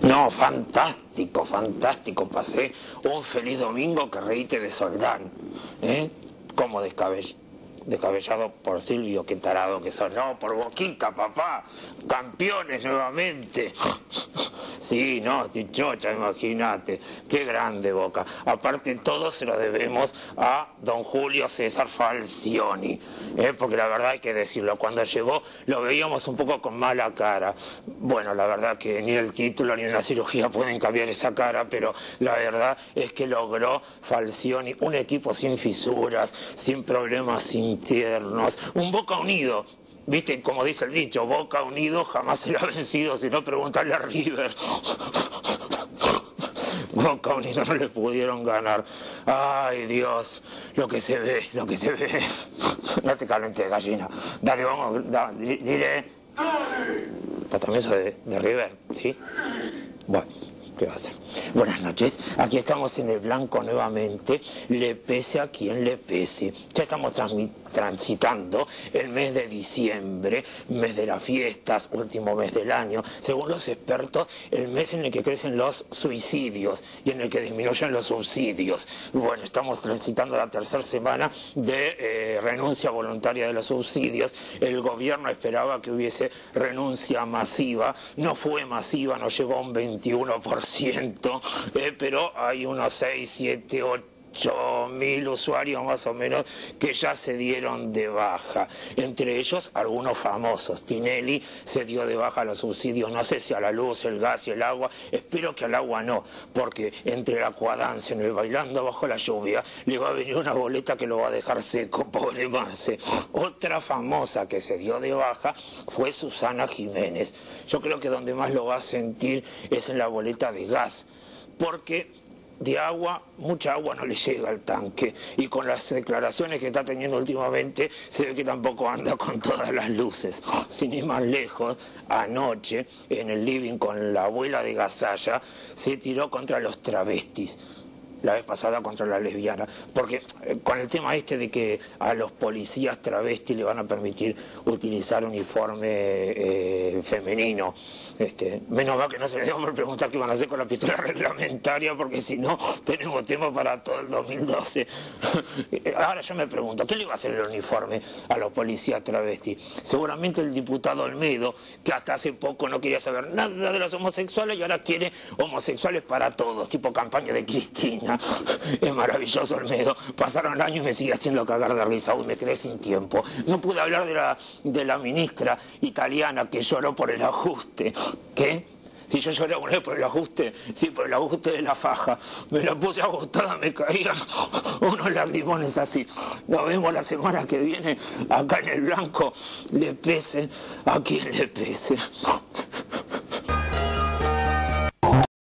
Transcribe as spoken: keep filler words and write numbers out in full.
No, fantástico, fantástico. Pasé un feliz domingo que reíte de Soldán, ¿eh? Como descabell... descabellado por Silvio, qué tarado que son. No, por Boquita, papá. Campeones nuevamente. Sí, no, Tichocha, imagínate. Qué grande Boca. Aparte, todo se lo debemos a don Julio César Falcioni. ¿eh? Porque la verdad hay que decirlo, cuando llegó lo veíamos un poco con mala cara. Bueno, la verdad que ni el título ni una cirugía pueden cambiar esa cara, pero la verdad es que logró Falcioni un equipo sin fisuras, sin problemas internos, un Boca unido. Viste, como dice el dicho, Boca unido jamás será vencido, si no preguntarle a River. Boca unido no le pudieron ganar. Ay, Dios, lo que se ve, lo que se ve. No te calentes, gallina. Dale, vamos, da, dile. ¿Vos también sos de, de River? ¿Sí? Bueno, ¿qué va a hacer? Buenas noches, aquí estamos en el blanco nuevamente, le pese a quien le pese. Ya estamos transitando el mes de diciembre, mes de las fiestas, último mes del año. Según los expertos, el mes en el que crecen los suicidios y en el que disminuyen los subsidios. Bueno, estamos transitando la tercera semana de eh, renuncia voluntaria de los subsidios. El gobierno esperaba que hubiese renuncia masiva, no fue masiva, no llegó a un veintiuno por ciento. Eh, pero hay unos seis, siete, ocho mil usuarios más o menos que ya se dieron de baja. Entre ellos algunos famosos. Tinelli se dio de baja a los subsidios, no sé si a la luz, el gas y el agua. Espero que al agua no, porque entre la Aquadance, en el Bailando Bajo la Lluvia, le va a venir una boleta que lo va a dejar seco, pobre Marce. Otra famosa que se dio de baja fue Susana Jiménez. Yo creo que donde más lo va a sentir es en la boleta de gas, porque de agua, mucha agua no le llega al tanque, y con las declaraciones que está teniendo últimamente se ve que tampoco anda con todas las luces. Sin ir más lejos, anoche en el living con la abuela de Gasalla se tiró contra los travestis, la vez pasada contra la lesbiana, porque eh, con el tema este de que a los policías travestis le van a permitir utilizar uniforme eh, femenino, este, menos mal que no se les dio por preguntar qué van a hacer con la pistola reglamentaria, porque si no tenemos tema para todo el dos mil doce. Ahora yo me pregunto, ¿qué le va a hacer el uniforme a los policías travestis? Seguramente el diputado Olmedo, que hasta hace poco no quería saber nada de los homosexuales y ahora quiere homosexuales para todos, tipo campaña de Cristina. Es maravilloso Olmedo. Pasaron años y me sigue haciendo cagar de risa. Uy, me quedé sin tiempo. No pude hablar de la, de la ministra italiana que lloró por el ajuste. ¿Qué? Si yo lloré una vez por el ajuste, sí, por el ajuste de la faja. Me la puse ajustada, me caían unos lagrimones así. Nos vemos la semana que viene acá en el blanco. Le pese a quien le pese.